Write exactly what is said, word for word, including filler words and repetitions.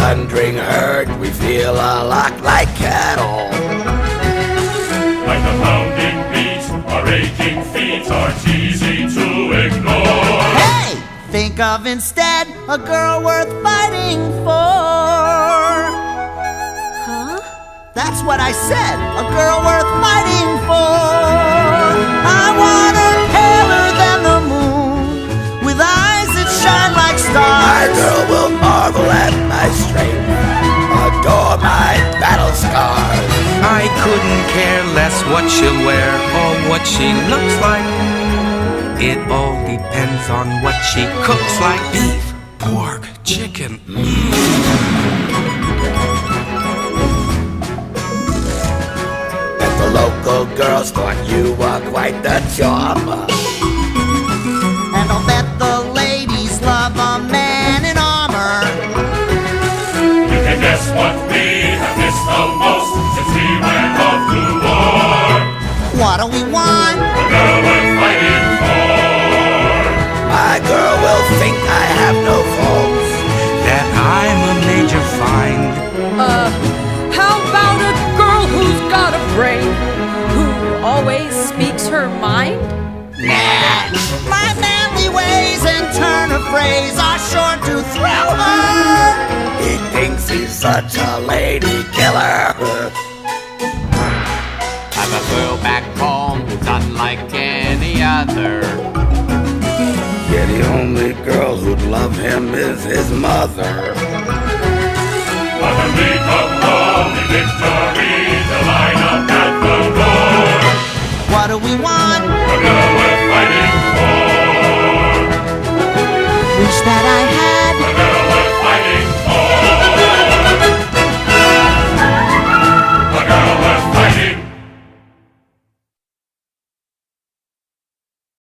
thundering herd, we feel a lot like cattle. Like the pounding beat, our aching feet are easy to ignore. Hey! Think of instead a girl worth fighting for. Huh? That's what I said, a girl worth fighting for. I want her paler than the moon, with eyes that shine like stars. My girl will marvel at my strength, adore my battle scars. I couldn't care less what she'll wear or what she looks like. It all depends on what she cooks like. Beef, pork, chicken. And the local girls thought you were quite the charmer. And I'll bet the ladies love a man in armor. You can guess what we have missed the most since we went off to war. What do we want? A girl worth fighting for. My girl will think I have no faults, That I'm a major find. Uh, how about a girl who's got a brain, who always speaks her mind? My manly ways and turn of phrase are sure to thrill her. he thinks he's such a lady killer. I've a girl back home who's unlike any other. Yeah, the only girl who'd love him is his mother. But the league of lonely victory to line up at the door. What do we want? A girl worth fighting for. Wish that I had